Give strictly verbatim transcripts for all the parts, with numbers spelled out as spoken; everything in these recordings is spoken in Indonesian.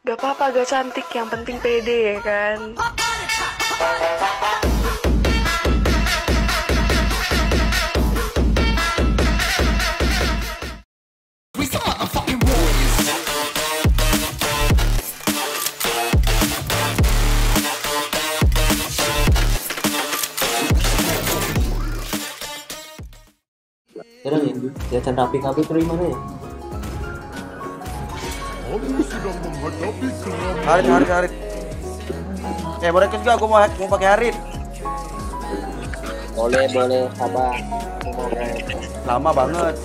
Gak apa-apa, gak cantik, yang penting pede ya kan. Sekarang ya, kelihatan rapi-rapi dari mana ya? Harit, Harit, Harit. Eh, boleh juga aku mau mau pakai Harit. Boleh, boleh, sabar. Lama banget.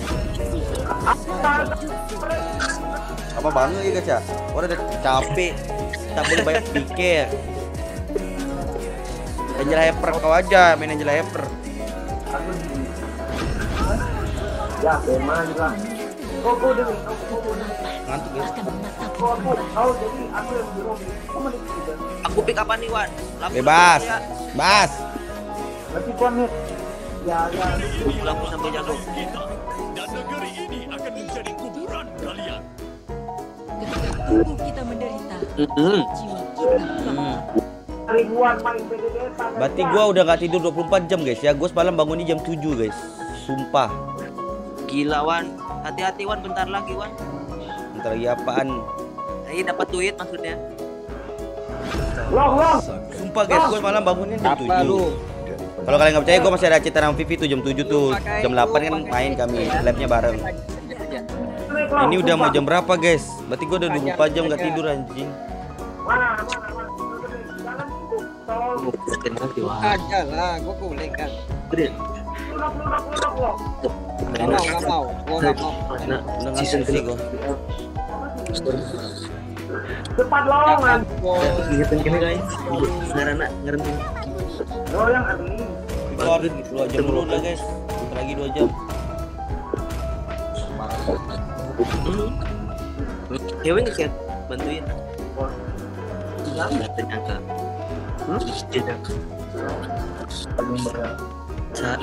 Lama banget ya guys ya. Orang udah capek. Tak boleh banyak pikir. Angel Hyper kau aja, main Angel Hyper. Ya, memang lah. Kok kok udah Ngantuk guys. kau jadi aku yang di rumah. Aku pick apa nih, Wan? Bebas. Bas. Nanti gua nih. Ya, ya. Lampu sampai jago. Dan negeri ini akan menjadi kuburan kalian. Ketika tubuh kita menderita, Hmm. jiwa kita lemah. Ribuan main P D D. Berarti gua udah gak tidur dua puluh empat jam guys ya. Gua semalam bangunnya jam tujuh guys. Sumpah. Gila Wan, hati-hati Wan, bentar lagi Wan. Bentar lagi apaan? Ini dapat duit maksudnya. Long, long. Sumpah guys, gua semalam bangunnya jam tujuh. Kalau kalian nggak percaya, gue masih ada cerita sama Vivi tuh jam tujuh tuh. Jam delapan kan main kami, labnya bareng. Ini udah mau jam berapa guys? Berarti gue udah dua puluh empat jam nggak tidur anjing. Mana, mana, mana. Jangan itu. Tolong. Aja lah, gua kuling kan. Lunak, lunak, lunak, loh. Nggak mau, nggak mau, gua nggak mau. Udah ngasih sih gue. Cepat lowongan. Gitu gini guys. Ngarana, ngerti. Lo yang early. Keluar dua jam dulu udah guys. Bentar lagi dua jam. Cewek nggak siap bantuin. Nggak ternyata. Tidak. Saat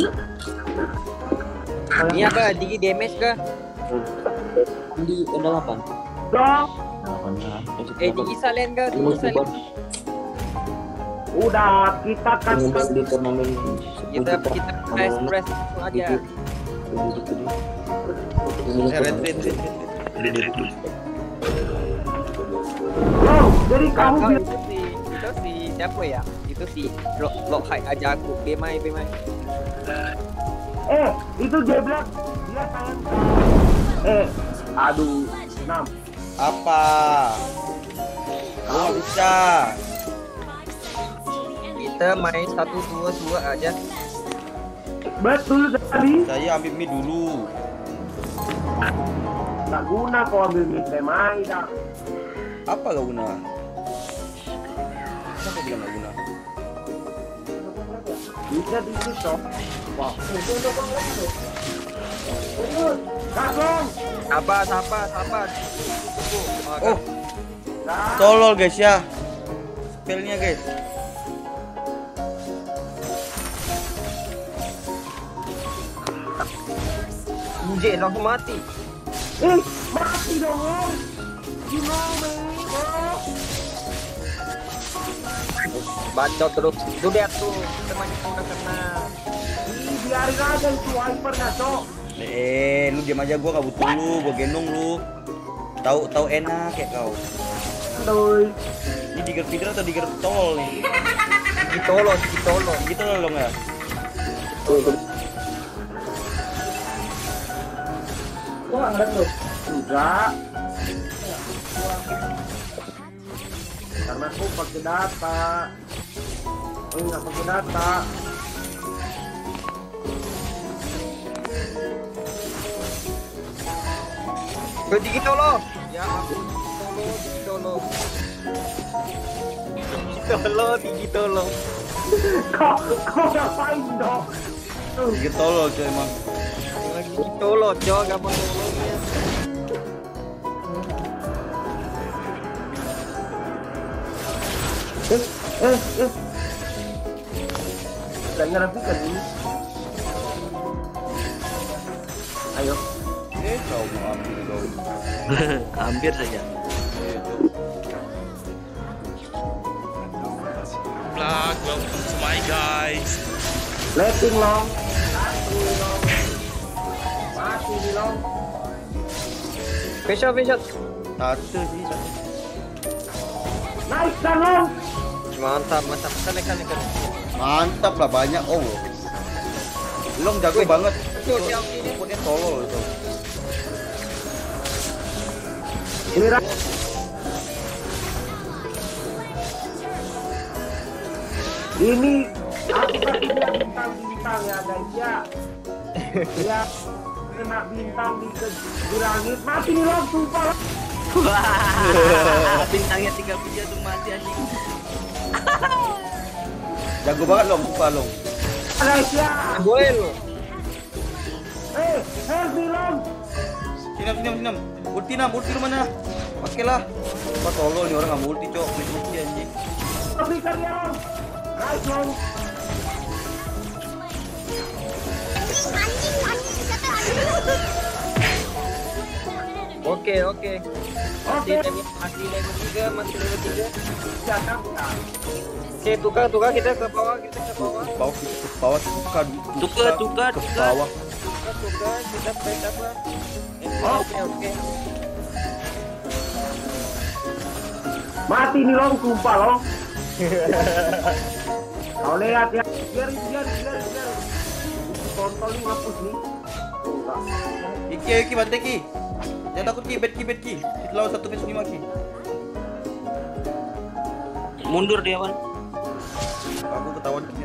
Ini apa? Digi damage kah? Di delapan. Dong. Eh, Digi salen kah? Digi salen. Udah, kita kan Kita kita press press aja. Eh, red, red, red, red. Oh, jadi kamu Kamu bilang itu si itu si siapa ya? Itu si lo lo high aja aku. Bemai bemai. eh itu dia bilang dia sayang. Eh, aduh, enam. Apa? Gua nggak bisa. Kita main satu dua dua aja. Betul tadi. Saya ambil mie dulu. Tak guna kau ambil mid main dah. Apa gak guna? Siapa bilang gak guna? Bisa di situ. Wah, Kasong. Sabar sabar sabar. Tunggu. Oh, tolol guys ya. Spellnya guys. Mujik langsung mati. Eh, mati dong. Gimana? Bacot terus. Tuh lihat tuh, teman kita udah kena. Ih, biarin aja itu wiper Cok. Eh, lu diam aja, gua gak butuh lu, gua gendong lu. Tahu tahu enak kayak kau. Aduh. Ini digger feeder atau digger tol nih? Ditolong, ditolong. Gitu loh dong ya. Kok nggak ngeliat tuh? Enggak. Karena aku pakai data. Oh, nggak pakai data. Ke digi tolong. Ya ampun, tolong, digi tolong. Digi tolong, digi tolong. Kau, kau ngapain dong? Tuh. Digger tolol cuy emang. Lagi digi tolong, Jo, enggak mau tolong ya. Eh, eh, eh. Dan ngerapikan ini. Ayo. Eh, kau mau ambil kau. hampir saja. Eh, tuh. Bye guys. Letting long. Satu long. Mati di long. Finish shot, finish shot. Satu sih. Satu. Nice kan long. Mantap, mantap. Kali kali kali. Mantap lah, banyak. Oh. Long jago banget. Tuh, yang ini. Putnya tolol itu. Ini Ra. Ini aku kasih dia bintang-bintang ya guys ya. Ya kena bintang di, ke, di langit mati nih long sumpah. Wah, bintangnya tiga puluh tuh mati anjing. Jago banget Long, sumpah Long. Guys ya. Boleh lo. Eh, help me long. Sinam, sinam, sinam. Ulti nam, ulti lu mana? Pakailah. Apa tolol nih orang nggak mau ulti cok, please ulti anjing. Tapi kalian long. Right long. Oke, oke. Masih Oke. level, masih level tiga, masih level tiga. Jangan bukan. Oke, tukar, tukar kita ke bawah, kita ke bawah. Bawah ke bawah tukar, Tukar, tukar, ke tukar. bawah. Tukar, tukar, kita fight apa? Oh. Oke, oke. Mati nih long sumpah long. Kau lihat ya. Biar biar biar biar. Kontrol nih ngapus nih. Enggak. Iki, Iki, bantai Ki. Jangan takut Ki, bet Ki, bet Ki. Kita lawan satu versus lima Ki. Mundur dia, Wan. Aku ketahuan Ki.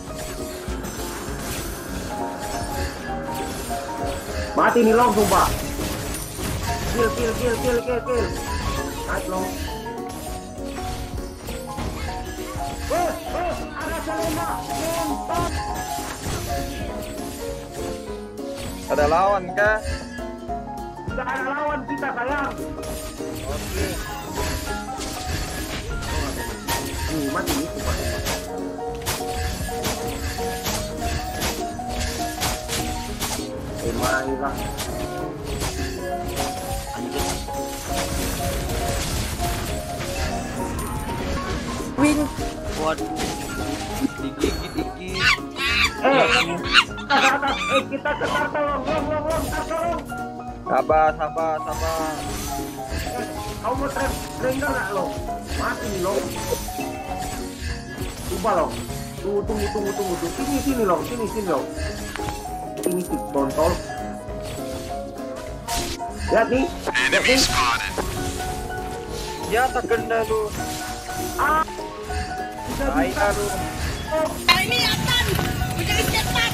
Mati nih long sumpah. Kill kill kill kill kill kill. Nice long. Eh, eh, ada Selena. Ngentot. Ada lawan kah? Tidak ada lawan kita sayang. Oke. Nih, mati nih sumpah. Eh, marilah. Win. Waduh. Digigit Iki. Eh, kita ke atas. Eh, kita ke turtle long, long, long, long, turtle long. Sabar, sabar, sabar. Eh, kau mau trap Ranger nggak lo? Mati nih lo. Coba lo. Tunggu, tunggu, tunggu, tunggu, tunggu. Sini, sini lo, sini, sini lo. Ini si kontol. Lihat nih. Lihat nih. Ya, tak kena lu. Ah. Bisa Baik bisa. lu. Oh. Ini akan menjadi setan.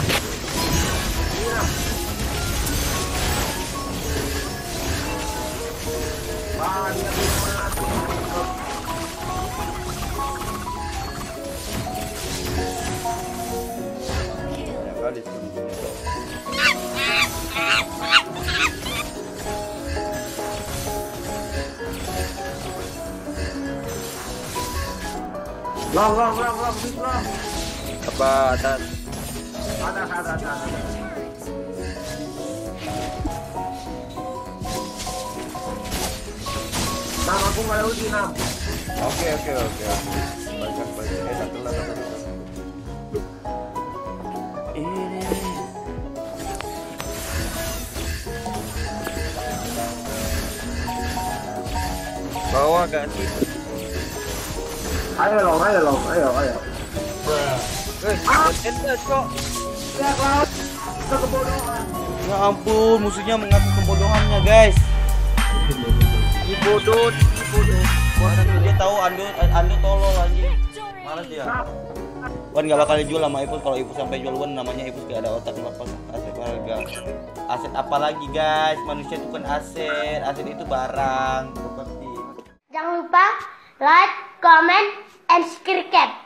Iya. Wah, dia bisa mati. Ya kali sih. Long, long, long, long, big long. Sabar, atas. Ada, ada, ada, ada. Nam, aku nggak ada uji, Nam. Oke, oke, oke, oke. Banyak, banyak. Eh, satu lah, satu lah. Ini. Bawah gak sih? Ayo, long, ayo, long, ayo, ayo. Eh, ah. Enter, cok. Lihat, laut. Itu kebodohan. Ya ampun, musuhnya mengaku kebodohannya, guys. Ibodoh, ibodoh. Wah, dia tahu Ando Ando tolol anjing. Males dia. Nah, Wan nggak bakal dijual sama Ipus. Kalau Ipus sampai jual Wan, namanya Ipus gak ada otak, lepas aset harga. Aset apa lagi, guys? Manusia itu kan aset. Aset itu barang, properti. Jangan lupa like, comment, and subscribe.